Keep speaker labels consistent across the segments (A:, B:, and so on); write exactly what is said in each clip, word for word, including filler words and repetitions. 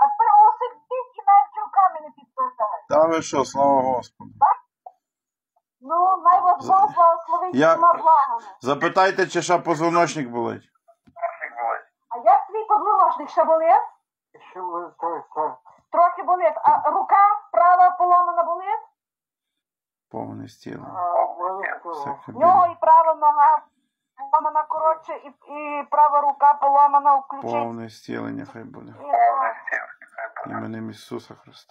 A: тепер осидіть і навіть руками не підписають.
B: Та ви що, слава Господу.
A: Ну, най вас Бог благословить
B: Я-
A: всіма благами.
B: Запитайте, чи ще позвоночник болить.
A: А як твій позвоночник ще болить?
C: Ще ви так, так.
A: Трохи болить. А рука права поломана болить?
B: Повне стіло.
C: А в мене
B: Все
C: що?
A: В нього і права нога поломана коротше, і, і права рука поломана включить.
B: Повне стілення хай буде.
A: І,
B: Іменем Ісуса Христа.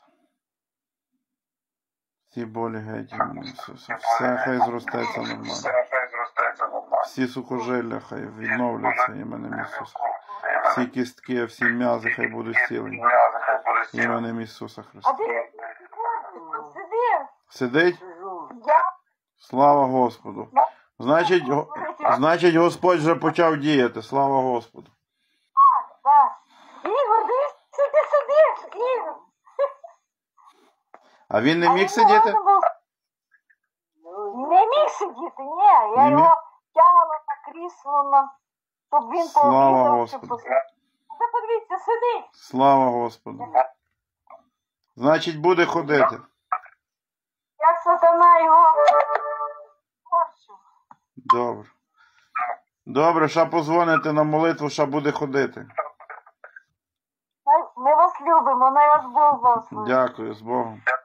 B: Всі болі геть іменем Ісуса. Все хай зростається нормально. Всі сухожилля хай відновляться іменем Ісуса. Всі кістки, всі м'язи хай будуть зцілені. Іменем Ісуса
A: А
B: Христа.
A: ти сиди.
B: Сидить?
C: Сижу.
A: Я
B: Слава Господу. Значить, го- значить, Господь вже почав діяти. Слава Господу.
A: так. Ігор, дивись, ти сидиш, Ігор.
B: А він не
A: А
B: міг
A: він
B: сидіти?
A: можна було- Не міг сидіти, ні. Я
B: Не міг?
A: його тягала на крісло, на... щоб він
B: Слава
A: пообідав.
B: Господу.
A: Щоб... Та подивіться, сидить.
B: Слава Господу. Значить, буде ходити.
A: Як сатана його корчив.
B: Добре. Добре, ще позвоните на молитву, ще буде ходити.
A: Най- Ми вас любимо, най вас Бог благословить.
B: Дякую, з Богом.